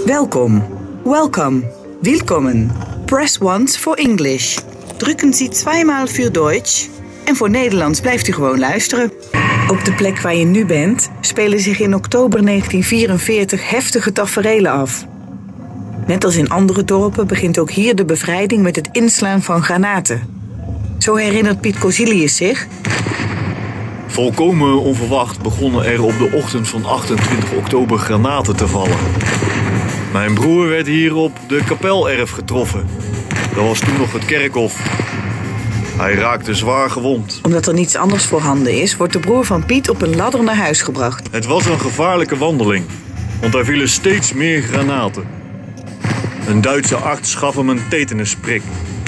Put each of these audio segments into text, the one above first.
Welkom. Welcome. Willkommen. Press once for English. Drukken Sie zweimal für Deutsch. En voor Nederlands blijft u gewoon luisteren. Op de plek waar je nu bent spelen zich in oktober 1944 heftige taferelen af. Net als in andere dorpen begint ook hier de bevrijding met het inslaan van granaten. Zo herinnert Piet Kozilius zich. Volkomen onverwacht begonnen er op de ochtend van 28 oktober granaten te vallen. Mijn broer werd hier op de kapelerf getroffen. Dat was toen nog het kerkhof. Hij raakte zwaar gewond. Omdat er niets anders voorhanden is, wordt de broer van Piet op een ladder naar huis gebracht. Het was een gevaarlijke wandeling, want er vielen steeds meer granaten. Een Duitse arts gaf hem een tetanusprik.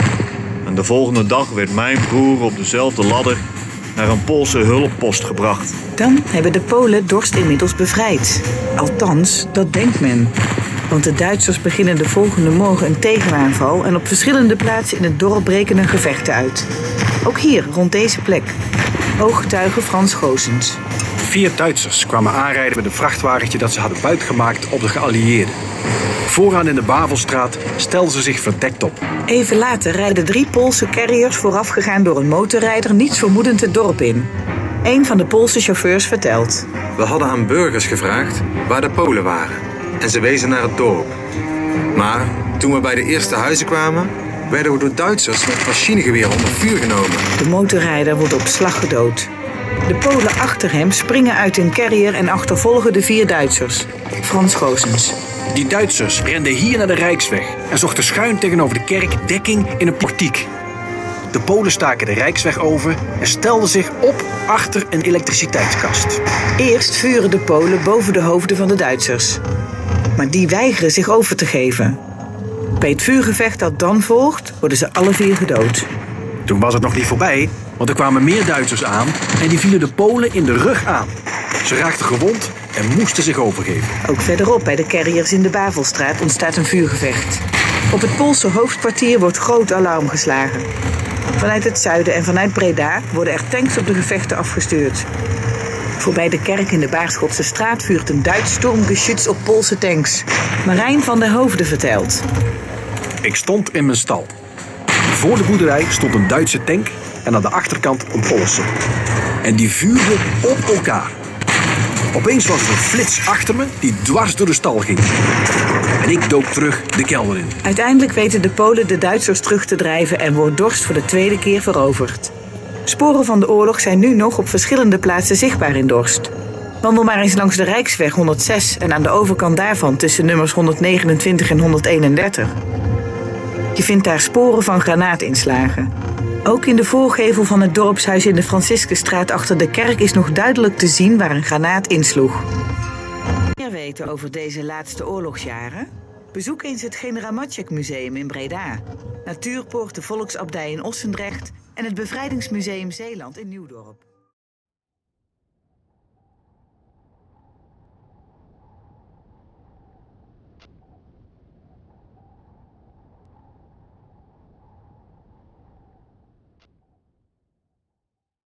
En de volgende dag werd mijn broer op dezelfde ladder naar een Poolse hulppost gebracht. Dan hebben de Polen Dorst inmiddels bevrijd. Althans, dat denkt men. Want de Duitsers beginnen de volgende morgen een tegenaanval en op verschillende plaatsen in het dorp breken er gevechten uit. Ook hier, rond deze plek. Ooggetuige Frans Goossens. 4 Duitsers kwamen aanrijden met een vrachtwagentje dat ze hadden buitgemaakt op de geallieerden. Vooraan in de Bavelstraat stelden ze zich verdekt op. Even later rijden 3 Poolse carriers voorafgegaan door een motorrijder niets vermoedend het dorp in. Een van de Poolse chauffeurs vertelt. We hadden aan burgers gevraagd waar de Polen waren. En ze wezen naar het dorp. Maar toen we bij de eerste huizen kwamen, werden we door Duitsers met machinegeweren onder vuur genomen. De motorrijder wordt op slag gedood. De Polen achter hem springen uit een carrier en achtervolgen de 4 Duitsers. Frans Goossens. Die Duitsers renden hier naar de Rijksweg en zochten schuin tegenover de kerk dekking in een portiek. De Polen staken de Rijksweg over en stelden zich op achter een elektriciteitskast. Eerst vuren de Polen boven de hoofden van de Duitsers. Maar die weigeren zich over te geven. Bij het vuurgevecht dat dan volgt, worden ze alle 4 gedood. Toen was het nog niet voorbij, want er kwamen meer Duitsers aan en die vielen de Polen in de rug aan. Ze raakten gewond en moesten zich overgeven. Ook verderop bij de carriers in de Bavelstraat ontstaat een vuurgevecht. Op het Poolse hoofdkwartier wordt groot alarm geslagen. Vanuit het zuiden en vanuit Breda worden er tanks op de gevechten afgestuurd. Voorbij de kerk in de Baarschotse straat vuurt een Duits stormgeschütz op Poolse tanks. Marijn van der Hoofden vertelt. Ik stond in mijn stal. Voor de boerderij stond een Duitse tank en aan de achterkant een Poolse. En die vuurden op elkaar. Opeens was er een flits achter me die dwars door de stal ging. En ik dook terug de kelder in. Uiteindelijk weten de Polen de Duitsers terug te drijven en wordt Dorst voor de 2e keer veroverd. Sporen van de oorlog zijn nu nog op verschillende plaatsen zichtbaar in Dorst. Wandel maar eens langs de Rijksweg 106 en aan de overkant daarvan tussen nummers 129 en 131. Je vindt daar sporen van granaatinslagen. Ook in de voorgevel van het dorpshuis in de Franciscusstraat achter de kerk is nog duidelijk te zien waar een granaat insloeg. Meer weten over deze laatste oorlogsjaren? Bezoek eens het Generaal Maciek Museum in Breda, Natuurpoort de Volksabdij in Ossendrecht en het Bevrijdingsmuseum Zeeland in Nieuwdorp.